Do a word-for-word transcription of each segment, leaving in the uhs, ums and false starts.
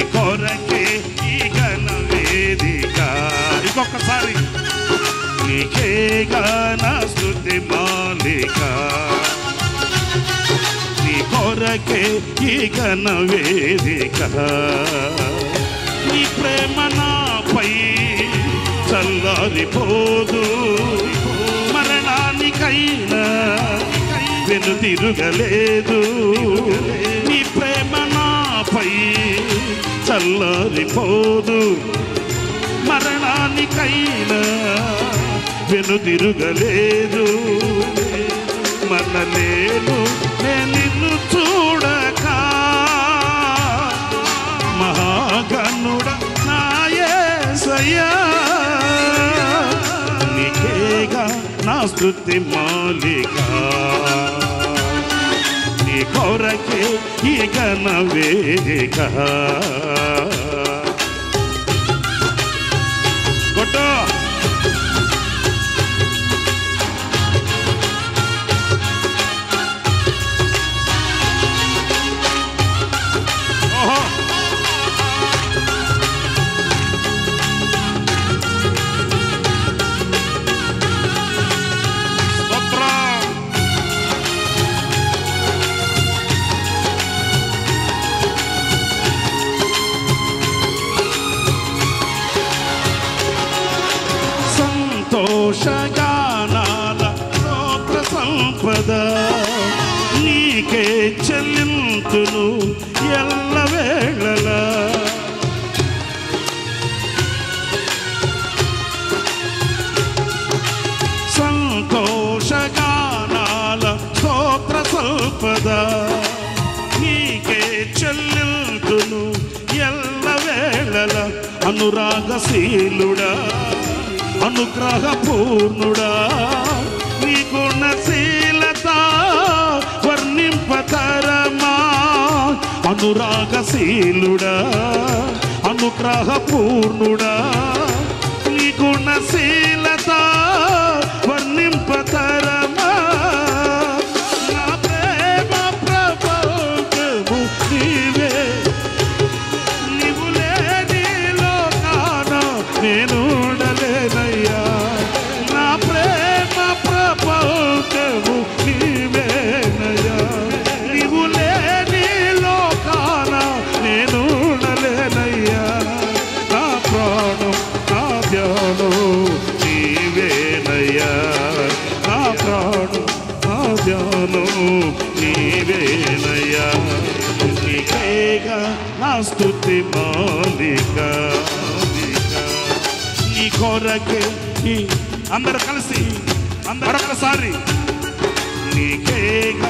కొరకే ఈ ఘన వేదిక. ఇంకొకసారి నీకే గాన స్తుతి మాలిక, నీ కొరకే ఈ ఘన వేదిక. నీ ప్రేమ నాపై చల్లారిపోదు, మరణానికైనా వెనుతిరుగలేదు. నీ ప్రేమ నాపై చల్లారిపోదు, మరణానికైనా వెనుతిరుగలేదు. మనలేను నేను నిన్ను చూడక, మహాగణుడ నా యేసయ్యా, నీకేగా నా స్తుతి మాలిక, నీ కొరకే ఈ ఘన వేదిక. కొట్టు సంతోషగానాల స్తోత్ర సంపద నీకే చెల్లింతును ఎల్లవేళలా. సంతోషగానాల స్తోత్ర సంపద నీకే చెల్లింతును ఎల్లవేళలా. అనురాగశీలుడా అనుగ్రహ పూర్ణుడా, నీ గుణశీలత వర్ణింపతరమా. అనురాగశీలుడా అనుగ్రహ పూర్ణుడా, నీ గుణశీలత వర్ణింపతరమా. నా ప్రేమ ప్రపంచము నీవే, నీవు లేని లోకాన నేను ఉండలేనయ్యా. నా ప్రేమ ప్రపంచము నీవేనయ్యా, నీవు లేని లోకాన నేను ఉండలేనయ్యా. నా ప్రాణం నా ధ్యానం నీవేనయ్యా, నా ప్రాణం నా ధ్యానం నీవేనయ్యా. నీకేగా నా స్తుతి మాలిక, నీ కొరకే ఈ అందరూ కలిసి మరొకసారి నీకేగా.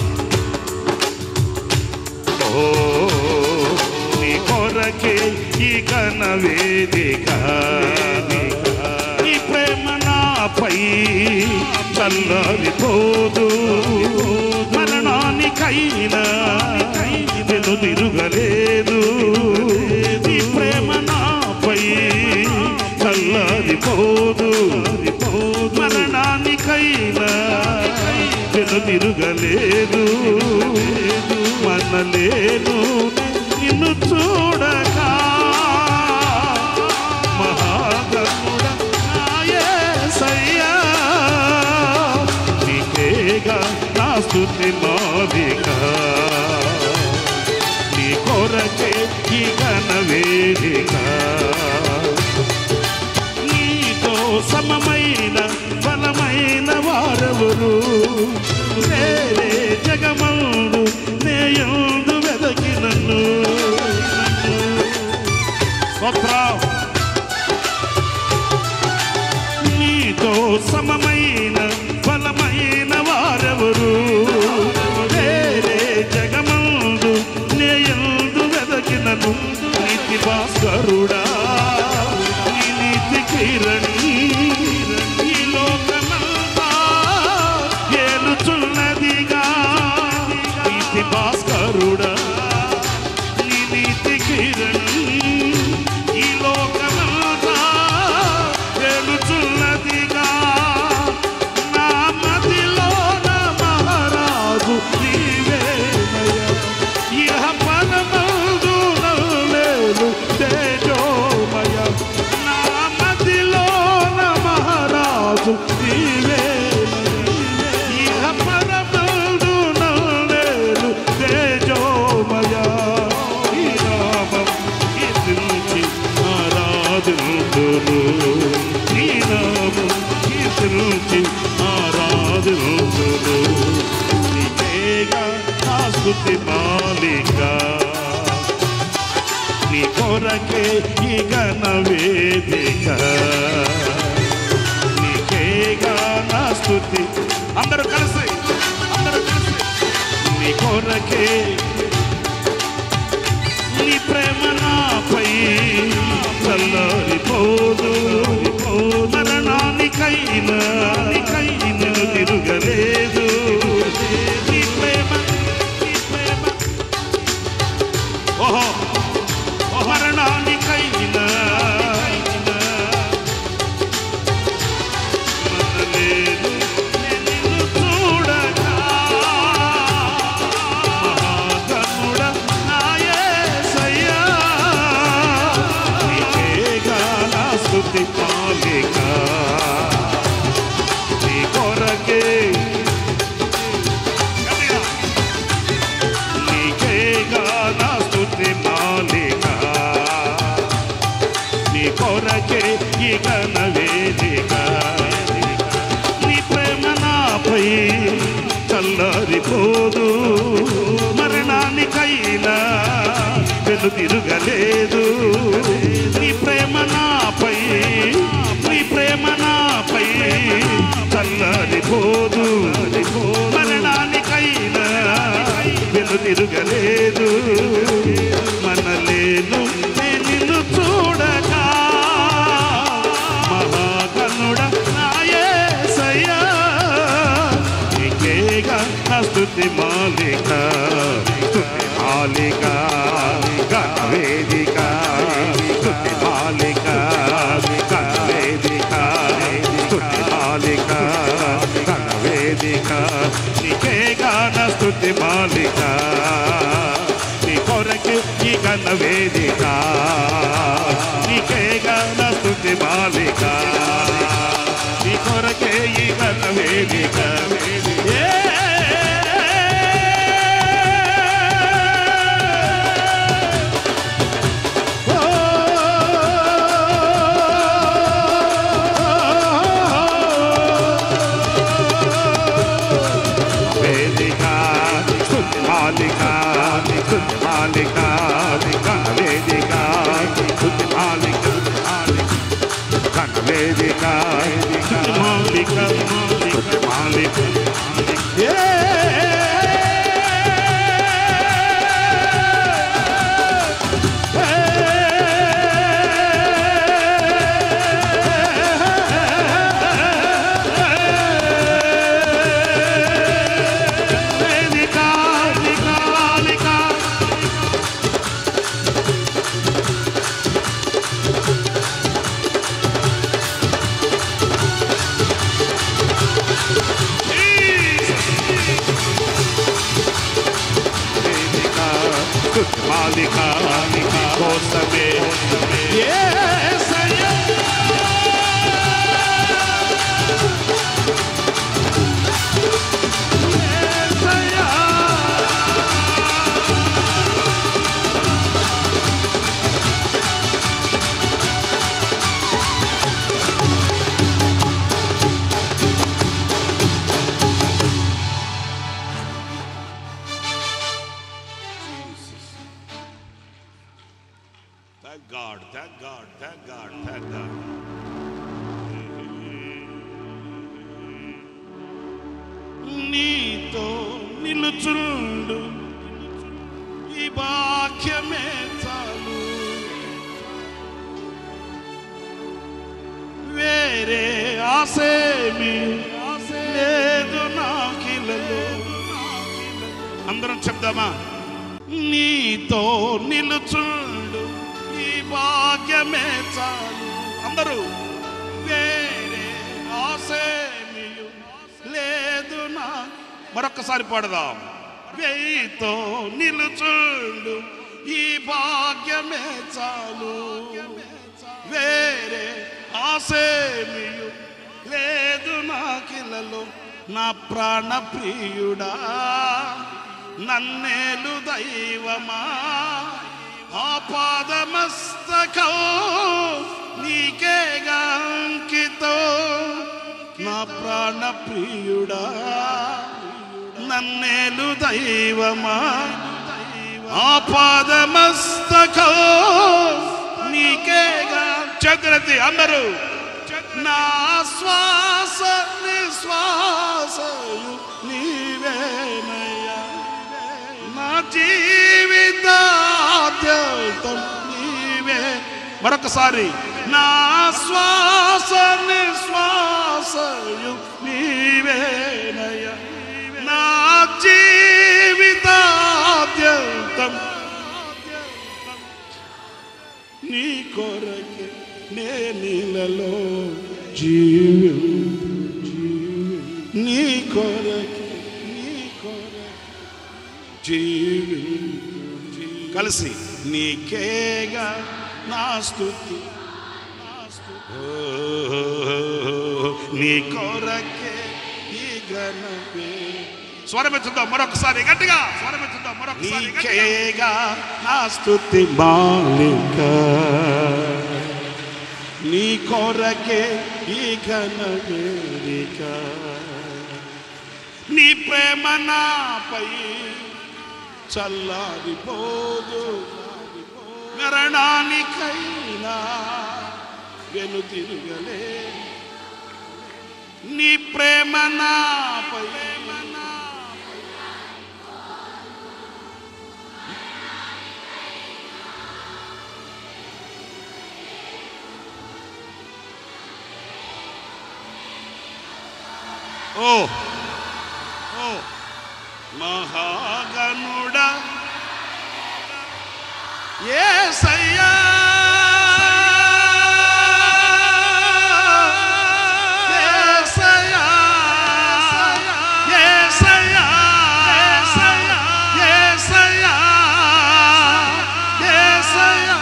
ఓ నీ కొరకే ఈ ఘన వేదిక, నీ ప్రేమ నాపై చల్లారిపోదు, మరణానికైనా వెనుతిరుగలేదు. నీ ప్రేమ నాపై చల్లారిపోదు, మరణానికైనా వెనుతిరుగలేదు. మనలేను నిన్ను చూడక, మహాగణుడ నా యేసయ్యా, నీకేగా నా స్తుతి మాలిక, నీ కొరకే ఈ ఘన వేదిక. నీతో సమమైన బలమైన వారెవరు, వేరే జగమందు నేయందు వెదకి నన్ను. నీతో సమమైన బలమైన వారెవరు, వేరే జగమందు నేయందు వెదకి నన్ను. నీతి భాస్కరుడా నీ నీతి కిరణి, ఈ లోకమంతా ఏలుచున్నదిగా ఆరాధింతును నీ నామం కీర్తించి ఆరాధింతును నీకేగా నా స్తుతి మాలిక నీ కొరకే ఈ ఘన వేదిక నీకేగా నా స్తుతి అందరూ కలిసి అందరూ కలిసి నీ కొరకే నీ ప్రేమ నాపై చల్లారిపోదు మరణానికైనా నీకైనా తిరుగలేదు నీ ప్రేమ నీ ప్రేమ ఓహో మరణానికైనా మనలేను నిన్ను చూడగా మహాగణుడ నా యేసయ్యా నీకేగా నా స్తుతి మాలిక నీ కొరకే నీకేగా నా స్తుతి మాలిక నీ కొరకే ఈ ఘన వేదిక నీ ప్రేమ నాపై చల్లారిపోదు మరణానికైనా వెను తిరుగలేదు నీ ప్రేమ నాపై నీ ప్రేమ నాపై చల్లారిపోదు మరణానికైనా వెను తిరుగలేదు మనలేను నిన్ను చూడగా మహాగణుడ నా యేసయ్యా నీకేగా నా స్తుతి మాలిక స్తుతి మాలిక ఘన వేదిక స్తుతి మాలిక ఘన వేదిక స్తుతి మాలిక ఘన వేదిక నీకేగా నా స్తుతి మాలిక నీ కొరకే ఈ ఘన వేదిక నీకేగా నా స్తుతి మాలిక నీ కొరకే ఈ ఘన వేదిక వేదిక స్తుతి మాలిక స్తుతి మాలిక ఘన వేదిక స్తుతి మాలిక ఘన వేదిక స్తుతి మాలిక స్తుతి మాలిక మాలిక కోసమే యేసయ్యా యేసయ్యా Thank God, thank God, thank God, thank God. నీతో నిలుచుండు ఈ భాగ్యమే చాలు వేరే ఆసేమి లేదు నాకిలలో అందరం చెప్దామా నీతో నిలుచుండు భాగ్యమే చాలు అందరూ వేరే ఆసేమియు లేదు నా మరొక్కసారి పాడదాం వేయితో నిలుచుండు ఈ భాగ్యమే చాలు వేరే ఆసేమియు లేదు నాకిలలో నా ప్రాణ ప్రియుడా నన్నేలు దైవమా ఆపాదమస్తకం నీకేగా అంకితం నా ప్రాణ ప్రియుడా నన్నేలు దైవమా ఆపాదమస్తకం నీకేగా చతురతి అందరూ నా శ్వాస నిశ్వాసయు నీవేనయ్యా నా జీవితాద్యంతం నీవే మరొకసారి నా శ్వాస నిశ్వాసయు నీవేనయ్యా నా జీవితాద్యంతం నీ కొరకే నే నీలలో జీవి నీ కొరకే నీ కొరకే జీవి కలిసి నీకేగా నా స్తుతి నీ కొరకే ఈ ఘనమే స్వరమెత్తుదాం మరొకసారి గట్టిగా స్వరమెత్తుదాం మరొకసారి నీకేగా నా స్తుతి మాలిక నీ కొరకే ఈ ఘనవేదిక నీ ప్రేమ నాపై చల్లారిపోదు మరణానికైనా వెనుతిరుగలే నీ ప్రేమ నాపై ఓ ఓ మహాగణుడా యేసయ్యా యేసయ్యా యేసయ్యా యేసయ్యా యేసయ్యా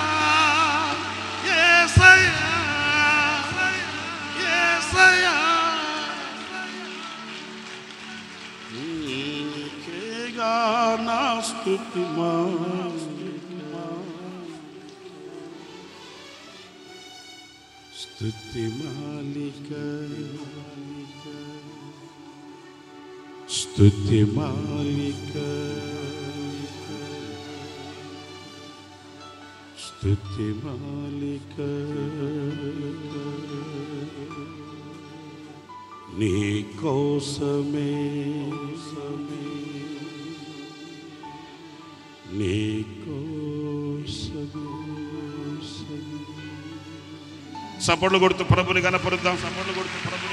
యేసయ్యా నీకేగా నా స్తుతి స్తుతి మాలిక స్తుతి మాలిక స్తుతి మాలిక నీ కోసమే నీ కోసమే సపోర్ట్లు కొడుతూ ప్రభుని కనపరుద్దాం సపోర్ట్లు కొడుతూ ప్రభుని